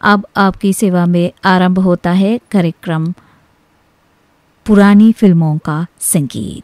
अब आपकी सेवा में आरंभ होता है कार्यक्रम पुरानी फिल्मों का संगीत।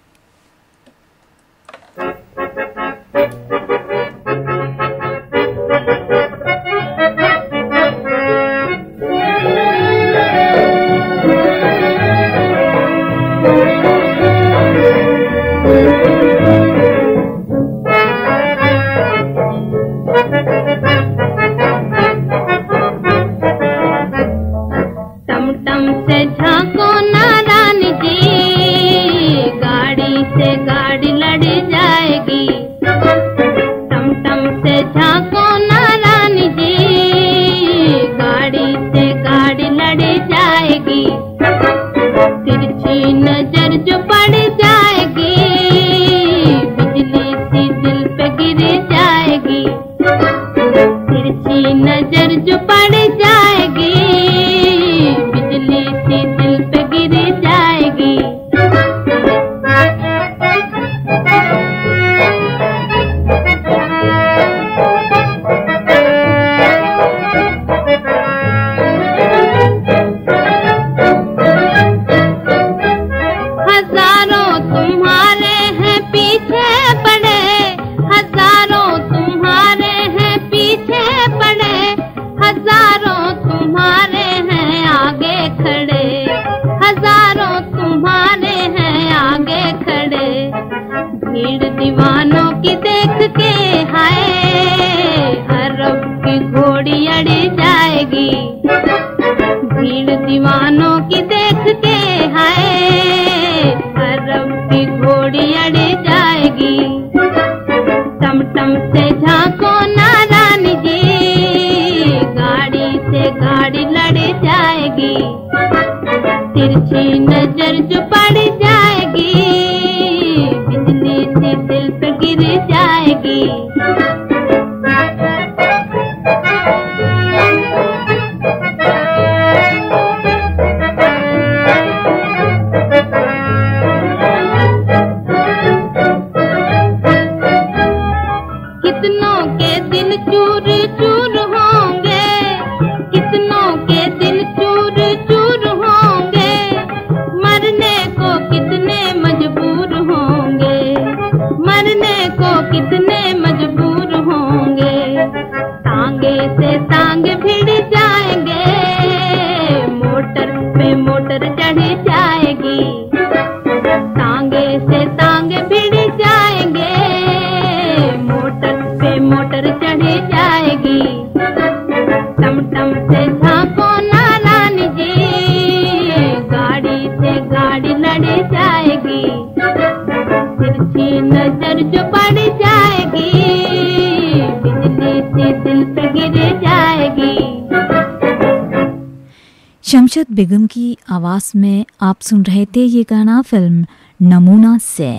शमशद बेगम की आवाज़ में आप सुन रहे थे ये गाना फिल्म नमूना से।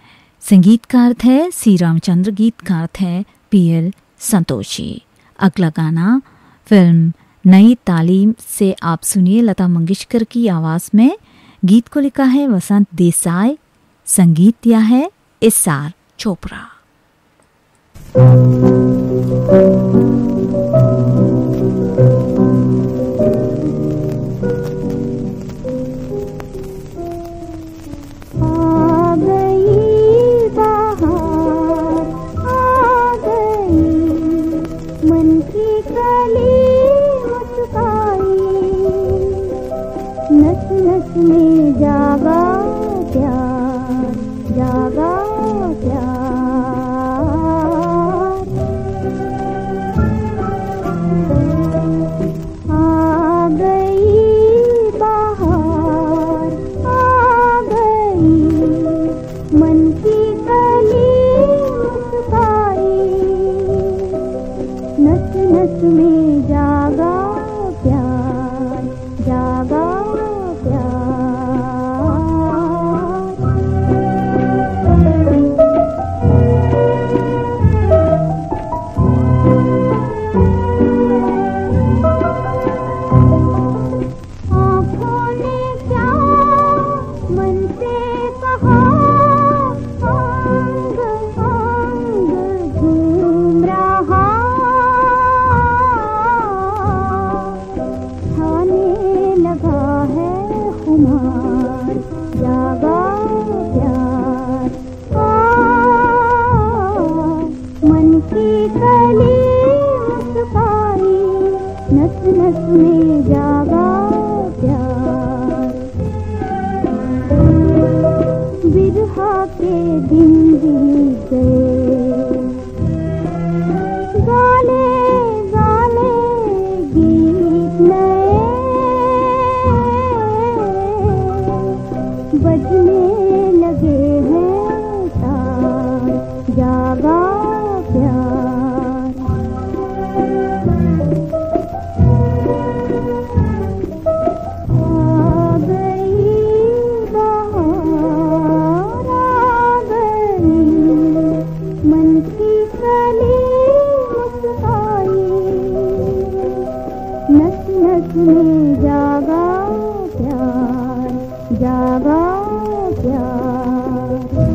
संगीतकार थे सी रामचंद्र, गीतकार थे पीएल संतोषी। अगला गाना फिल्म नई तालीम से आप सुनिए लता मंगेशकर की आवाज़ में। गीत को लिखा है वसंत देसाई, संगीत दिया है एसआर चोपड़ा। जागा प्यार, जागा प्यार। नस नस में जागा प्यार, बिरहा के दिन बीत गए, गाले गाले गीत नए बजने लगे हैं तार, जागा प्यार। आ गई बहार, आ गई मन की कली मुस्काई, नस नस में जागा प्यार, जागा प्यार।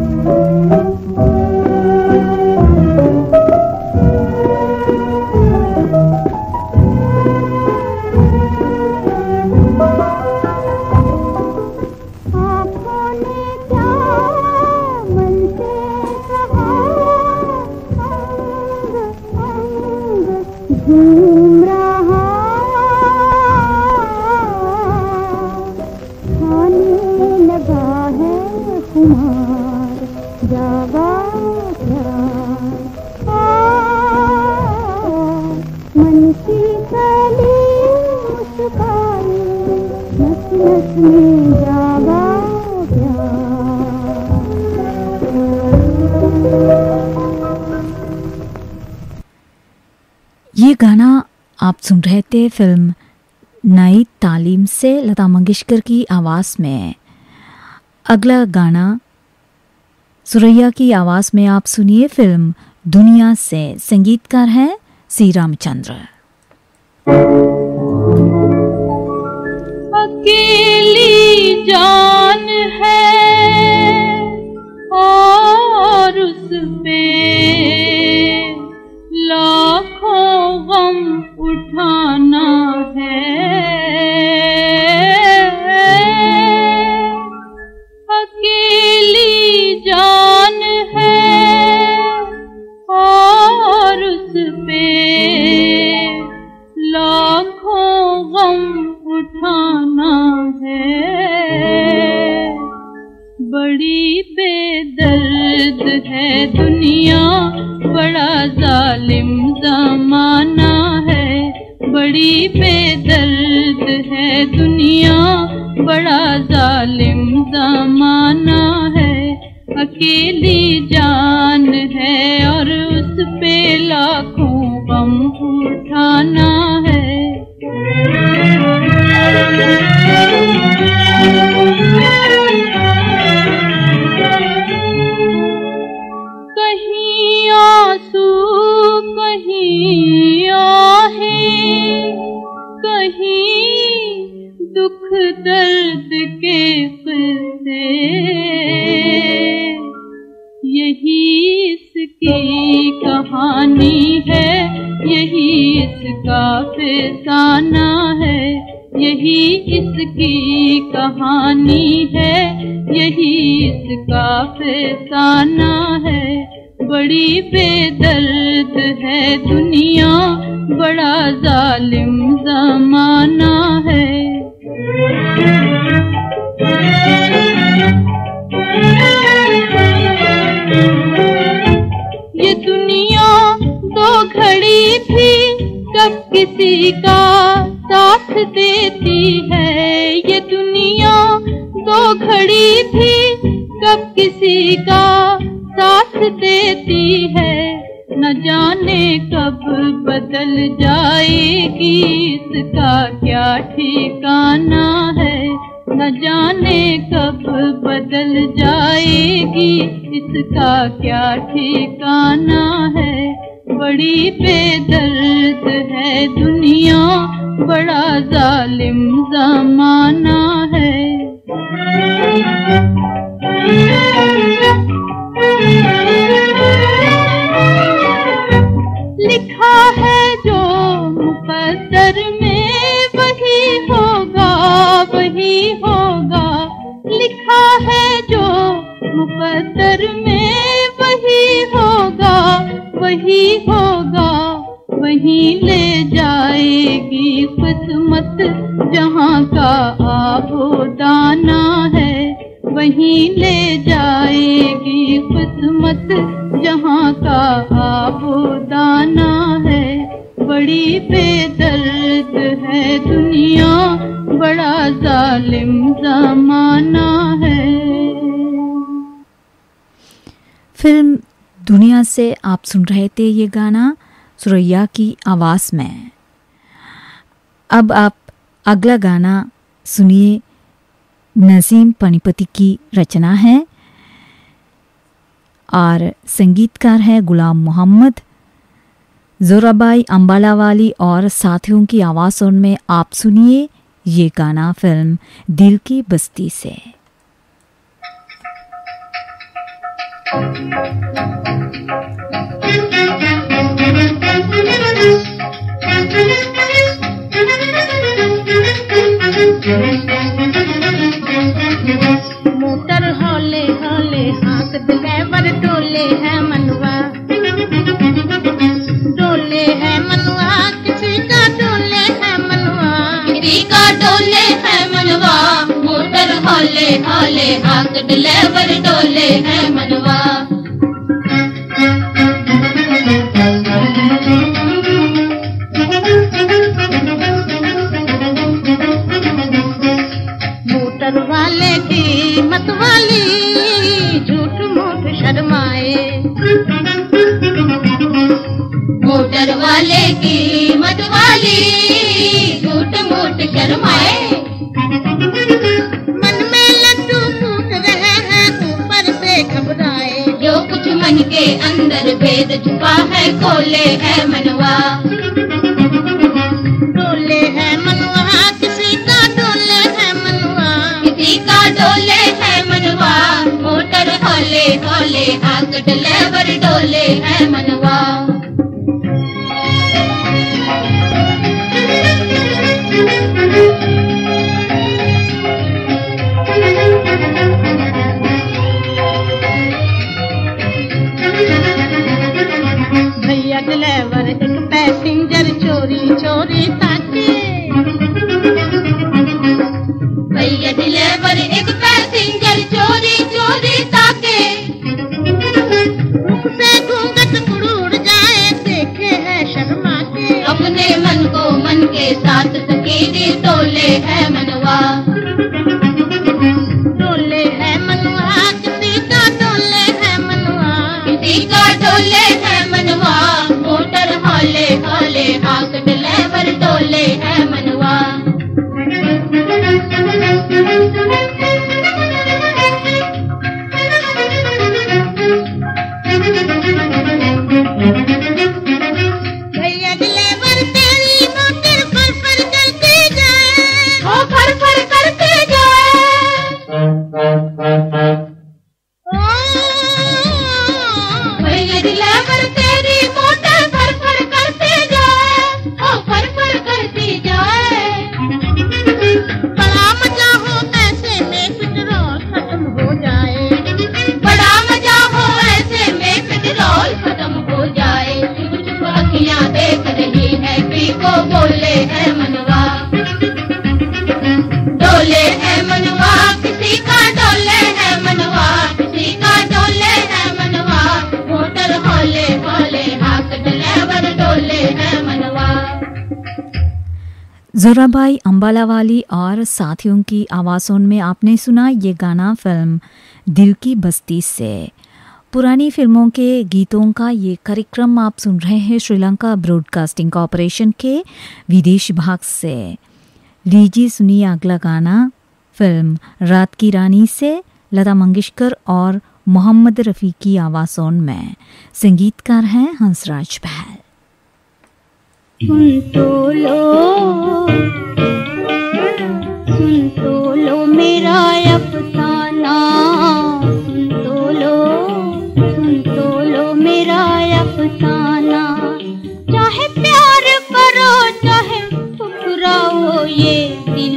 आँखों ने क्या मन से कहा, अंग अंग झूम रहा, खाने लगा है खुमार, जागा प्यार। मन की कली मुस्काई, नस नस में जागा प्यार। ये गाना आप सुन रहे थे फिल्म नई तालीम से लता मंगेशकर की आवाज़ में। अगला गाना सुरैया की आवाज़ में आप सुनिए फिल्म दुनिया से। संगीतकार हैं सी रामचंद्र। अकेली जान है और उस पे लाखों गम उठाना है, अकेली जान है और उस पे लाखों गम उठाना है। बड़ी बेदर्द है दुनिया, बड़ा जालिम ज़माना है, बड़ी बेदर्द है दुनिया, बड़ा जालिम ज़माना है। अकेली जान है और उस पे लाखों गम उठाना है। कहीं आंसू कहीं आहें, कहीं दुख दर्द के किस्से, यही इसकी कहानी है, यही इसका फसाना है, यही इसकी कहानी है, यही इसका फसाना है। बड़ी बेदर्द है दुनिया, बड़ा जालिम ज़माना है। ये दुनिया दो घड़ी भी कब किसी का साथ देती है, ये दुनिया दो घड़ी भी कब किसी का साथ देती है। न जाने कब बदल जाएगी, इसका क्या ठिकाना है, न जाने कब बदल जाएगी, इसका क्या ठिकाना है। बड़ी बेदर्द है दुनिया, बड़ा जालिम ज़माना है। लिखा है जो मुकद्दर में वही होगा, वही होगा। लिखा है जो मुकद्दर में वही होगा, वही होगा। वहीं ले जाएगी किस्मत जहाँ का आबो दाना है, वहीं ले जाएगी किस्मत जहाँ का आबो दाना है। बड़ी बेदर्द है दुनिया, बड़ा जालिम ज़माना है। फिल्म दुनिया से आप सुन रहे थे ये गाना सुरैया की आवाज़ में। अब आप अगला गाना सुनिए, नजीम पनीपति की रचना है और संगीतकार है गुलाम मोहम्मद। जोराबाई अंबालावाली और साथियों की आवाज़ों में आप सुनिए ये गाना फिल्म दिल की बस्ती से। मोटर हौले हौले हाँक ड्राइवर डोले है मनवा, डोले है मनवा, किसी का डोले है मनवा, किसी का डोले है मनवा। मोटर हौले हौले हाँक ड्राइवर डोले है मनवा। मोटर वाले की मत वाली झूठ मूठ शर्माए, मोटर वाले की मत वाली झूठ मूठ शर्माए। मन में लड्डू फूट रहे हैं ऊपर से घबराए, जो कुछ मन के अंदर भेद छुपा है खोले है मनवा। डोले है मनवा, किसी का डोले है मनवा, किसी का डोले है मनवा। मोटर हौले हौले हाँक ड्राइवर डोले है मनवा। भैया ड्राइवर एक पैसेंजर चोरी चोरी ताके, भैया ड्राइवर एक पैसेंजर चोरी चोरी ताके। मुख से घूंघट उड़ जाए देखे है शर्मा के, अपने मन को मन के साथ सकीरी डोले है मनवा। डोले है मनवा, किसी का डोले है मनवा, किसी का डोले है मनवा। मोटर हौले हौले हाँक ड्राइवर डोले है मनवा। भैया ड्राइवर तेरी मोटर फर फर करते जाए, ओ फर फर करते जाए। भैया ड्राइवर तेरी मोटर फर फर करते जाए, ओ फर फर करती जाए। बड़ा मजा हो ऐसे में पेट्रोल खत्म हो जाए, बड़ा मजा हो ऐसे में पेट्रोल खत्म हो जाए। चुप चुप अखियां देख रही है पी को बोले है मनवा। डोले है मनवा, किसी का डोले है मनवा, किसी का डोले है मनवा। मोटर हौले हौले हाँक ड्राइवर डोले है मनवा। जोराबाई अंबालावाली और साथियों की आवाज़ों में आपने सुना ये गाना फिल्म दिल की बस्ती से। पुरानी फिल्मों के गीतों का ये कार्यक्रम आप सुन रहे हैं श्रीलंका ब्रॉडकास्टिंग कॉरपोरेशन के विदेश भाग से। लीजिए सुनिए अगला गाना फिल्म रात की रानी से, लता मंगेशकर और मोहम्मद रफ़ी की आवाज़ों में। संगीतकार हैं हंसराज बहल। सुन तो लो मेरा अफसाना, सुन तो लो मेरा अफसाना। चाहे प्यार करो चाहे ठुकराओ, ये दिल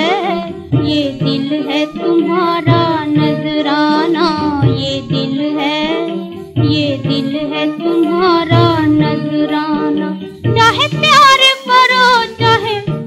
है तुम्हारा नजराना, ये दिल है तुम्हारा नजराना। चाहे प्यार करो चाहे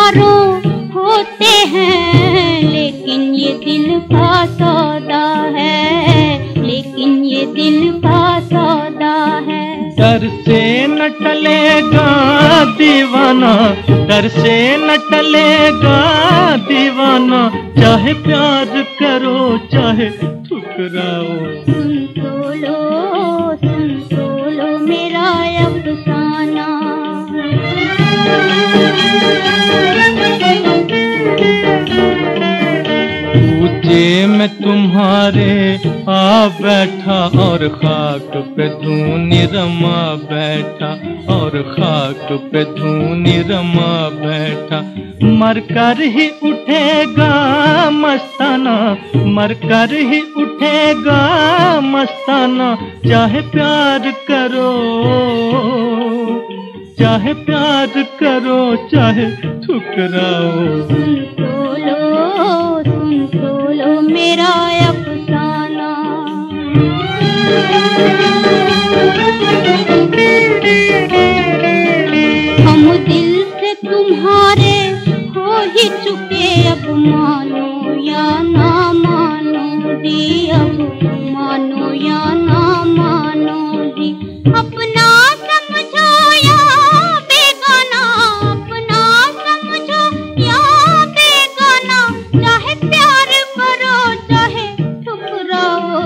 हजारों होते हैं, लेकिन ये दिल का सौदा है, लेकिन ये दिल का सौदा है। डर से न टलेगा दीवाना, डर से न टलेगा दीवाना, चाहे प्यार करो चाहे ठुकराओ। सुन तो लो मेरा अफसाना। पूजे में तुम्हारे आ बैठा और खाक पे धूनी रमा बैठा, और खाक पे धूनी रमा बैठा। मर कर ही उठेगा मस्ताना, मर कर ही उठेगा मस्ताना, चाहे प्यार करो चाहे प्यार करो चाहे ठुकराओ। सुन तो लो मेरा अफसाना। हम दिल से तुम्हारे हो ही चुके, अब मानो या ना मानो दी, अब मानो या ना मानो दी। अपना समझो या बेगाना, अपना समझो या बेगाना, चाहे प्यार करो चाहे ठुकराओ।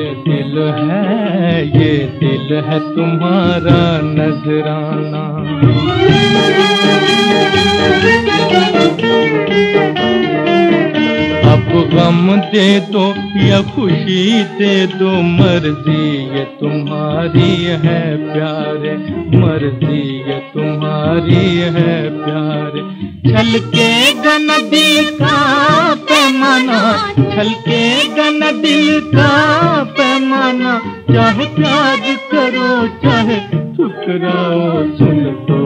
ये दिल है तुम्हारा नजराना। अब गम दे दो या खुशी दे दो, मर्जी ये तुम्हारी है प्यारे, मर्जी ये तुम्हारी है प्यारे। छलकेगा न दिल का पैमाना, छलकेगा न दिल का पैमाना, चाहे प्यार करो चाहे ठुकराओ। सुन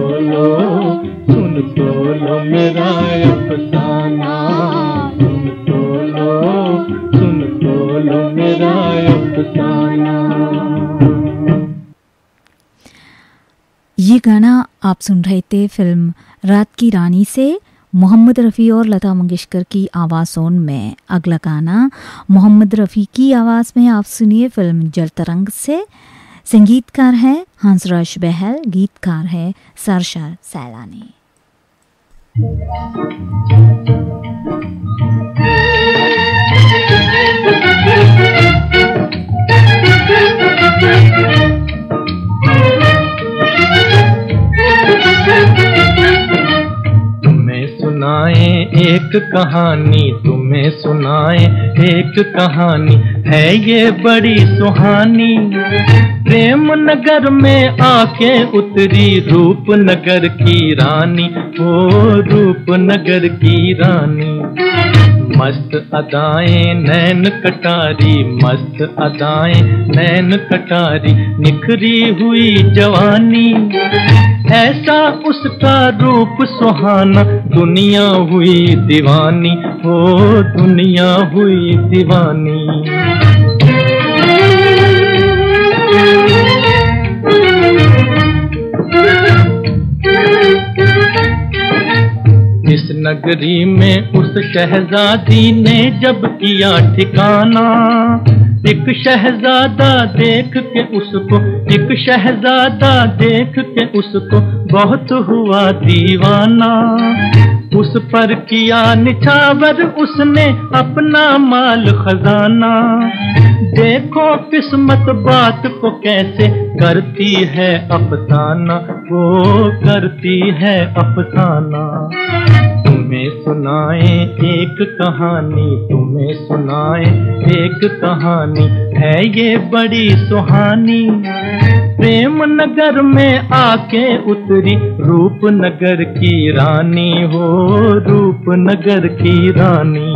तो लो मेरा अफसाना, सुन तो लो मेरा अफसाना। ये गाना आप सुन रहे थे फिल्म रात की रानी से मोहम्मद रफ़ी और लता मंगेशकर की आवाज़ों में। अगला गाना मोहम्मद रफ़ी की आवाज़ में आप सुनिए फिल्म जल तरंग से। संगीतकार है हंसराज बहल, गीतकार है सरशार सैलानी। तुम्हें सुनाए एक कहानी, तुम्हें सुनाए एक कहानी, है ये बड़ी सुहानी। प्रेम नगर में आके उतरी रूपनगर की रानी, ओ रूपनगर की रानी। मस्त अदाएं नैन कटारी, मस्त अदाएं नैन कटारी, निखरी हुई जवानी। ऐसा उसका रूप सुहाना, दुनिया हुई दीवानी, ओ दुनिया हुई दीवानी। इस नगरी में उस शहजादी ने जब किया ठिकाना, एक शहजादा देख के उसको, एक शहजादा देख के उसको बहुत हुआ दीवाना। उस पर किया निछावर उसने अपना माल खजाना। देखो किस्मत बात को कैसे करती है अफसाना, वो करती है अफसाना। तुम्हें सुनाए एक कहानी, तुम्हें सुनाए एक कहानी, है ये बड़ी सुहानी। प्रेम नगर में आके उतरी रूपनगर की रानी, हो रूपनगर की रानी।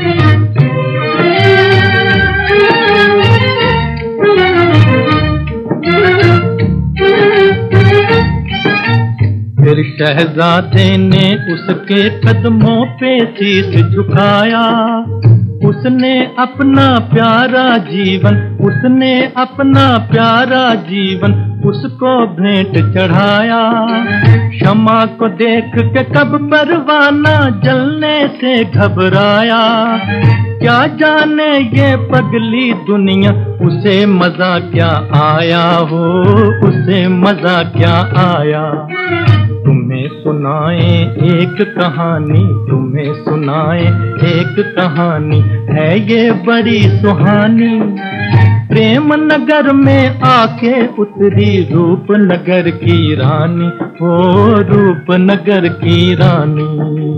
फिर शहजादे ने उसके कदमों पे शीश झुकाया, उसने अपना प्यारा जीवन, उसने अपना प्यारा जीवन उसको भेंट चढ़ाया। क्षमा को देख के कब परवाना जलने से घबराया। क्या जाने ये पगली दुनिया उसे मजा क्या आया हो, उसे मजा क्या आया। तुम्हें सुनाए एक कहानी, तुम्हें सुनाए एक कहानी है ये बड़ी सुहानी। प्रेम नगर में आके उतरी रूपनगर की रानी, ओ रूपनगर की रानी।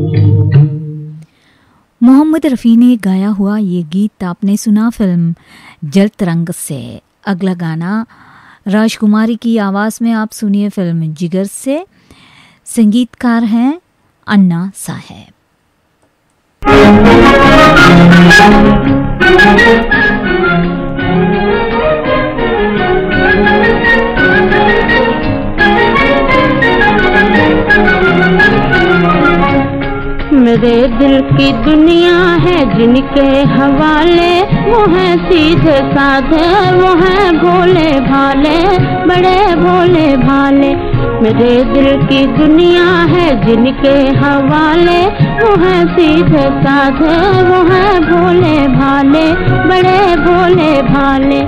मोहम्मद रफ़ी ने गाया हुआ ये गीत आपने सुना फिल्म जल तरंग से। अगला गाना राजकुमारी की आवाज़ में आप सुनिए फिल्म जिगर से। संगीतकार हैं अन्ना साहेब। मेरे दिल की दुनिया है जिनके हवाले, वो है सीधे साधे, वो है भोले भाले, बड़े भोले भाले। मेरे दिल की दुनिया है जिनके हवाले, वो है सीधे साधे, वो है भोले भाले, बड़े भोले भाले।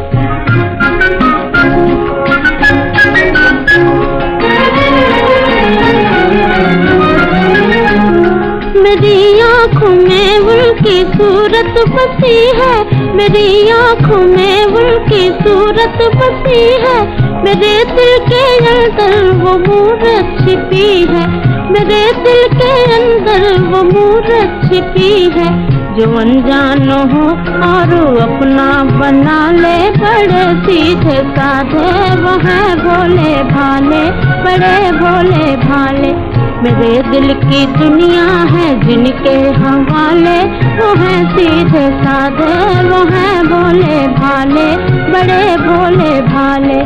मेरी आँखों में उनकी सूरत बसी है, मेरी आँखों में उनकी सूरत बसी है। मेरे दिल के अंदर वो मूरत छिपी है, मेरे दिल के अंदर वो मूरत छिपी है। जो अनजान हो और अपना बना ले, बड़े सीधे साधे, वो है भोले भाले, बड़े भोले भाले। मेरे दिल की दुनिया है जिनके हवाले, वो है सीधे साधे, वो है भोले भाले, बड़े भोले भाले।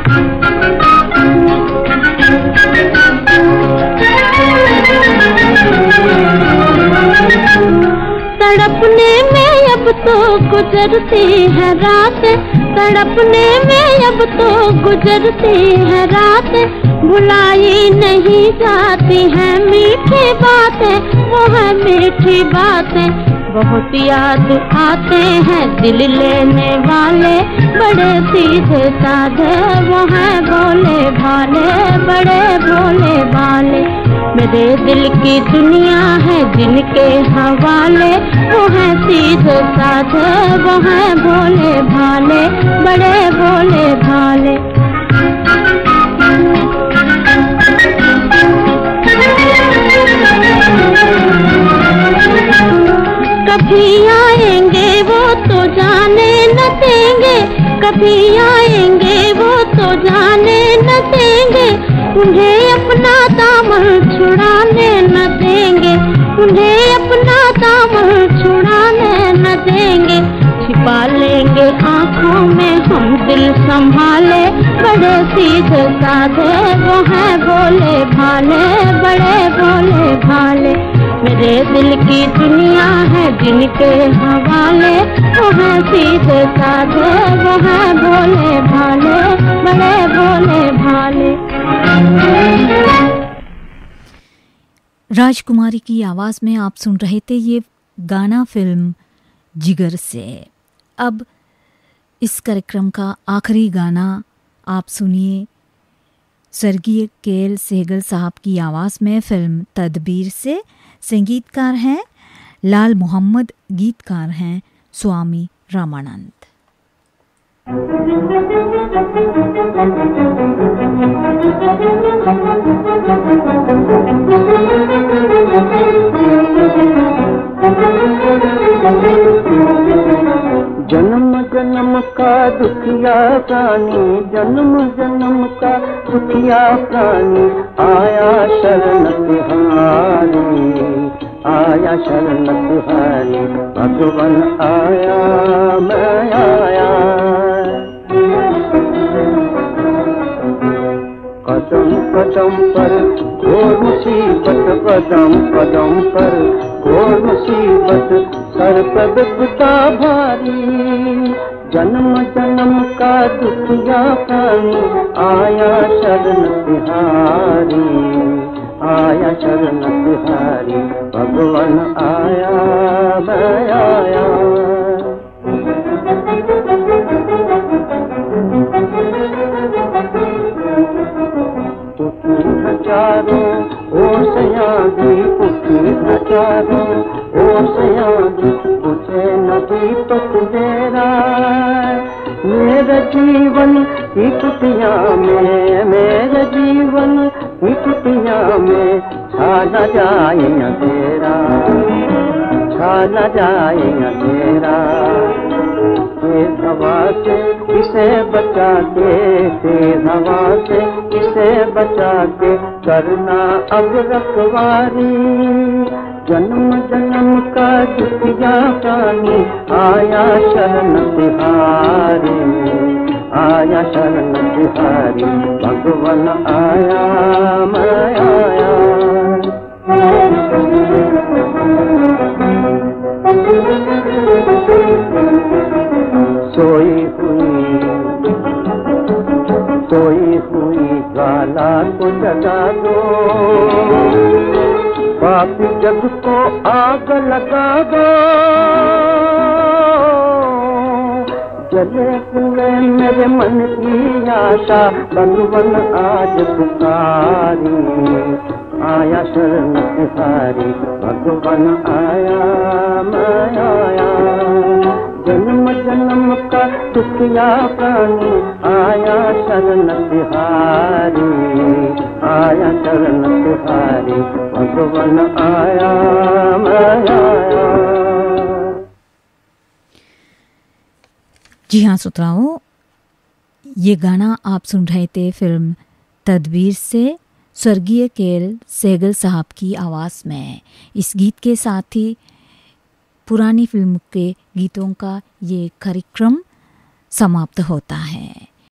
तड़पने में अब तो गुजरती है रात, तड़पने में अब तो गुजरती है रात। भुलाई नहीं जाती है मीठी बातें, वो है मीठी बातें। बहुत याद आते हैं दिल लेने वाले, बड़े सीधे साधे, वो है भोले भाले, बड़े भोले भाले। मेरे दिल की दुनिया है जिनके हवाले, वो है सीधे साधे, वो है भोले भाले, बड़े भोले भाले। कभी आएंगे वो तो जाने न देंगे, कभी आएंगे वो तो जाने न देंगे। उन्हें अपना दामन छुड़ाने न देंगे, उन्हें अपना दामन छुड़ाने न देंगे। छिपा लेंगे आँखों में हम दिल संभाले, बड़े सीधे साधे, वो है भोले भाले, बड़े भोले भाले। मेरे दिल की दुनिया है जिनके हवाले, वो है सीधे साधे, वो है भोले भाले, बड़े भोले भाले। राजकुमारी की आवाज़ में आप सुन रहे थे ये गाना फिल्म जिगर से। अब इस कार्यक्रम का आखिरी गाना आप सुनिए स्वर्गीय के.एल. सहगल साहब की आवाज़ में फिल्म तदबीर से। संगीतकार हैं लाल मोहम्मद, गीतकार हैं स्वामी रामानंद। जन्म जन्म का दुखिया प्राणी, जन्म जन्म का दुखिया प्राणी, आया शरण तिहारी, आया शरण तिहारी। भगवान आया मैं आया। कदम कदम पर घोर मुसीबत, कदम कदम पर घोर मुसीबत, सर पर बिपदा भारी। जन्म जन्म का दुखिया प्राणी आया शरण तिहारी, आया शरण तिहारी, भगवान आया मैं आया। उठी हजारों ओसियां दी, उठी हजारों ओसियां दी, तुझे नदी तो तेरा मेरे जीवन की कुटिया में, मेरे जीवन की कुटिया में छा न जाए अंधेरा, छा न जाए अंधेरा। तेज हवा से किसे बचा के, तेज हवा से किसे बचा के करना अब रखवारी। जन्म जन्म का दुखिया प्राणी आया शरण तिहारी, आया शरण तिहारी, भगवान आया मैं आया। सोई हुई ज्वाला को जगा दो, पापी जग को आग लगा दो। जले हुए मेरे मन की आशा, भगवान आज पुकारी, आया शरण तिहारी, भगवान आया मैं आया। जन्म जन्म का दुखिया प्राणी आया शरण तिहारी, आया शरण तिहारी, भगवान आया मैं आया। जी हाँ श्रोताओं, ये गाना आप सुन रहे थे फिल्म तदबीर से स्वर्गीय केएल सहगल साहब की आवाज़ में। इस गीत के साथ ही पुरानी फिल्म के गीतों का ये कार्यक्रम समाप्त होता है।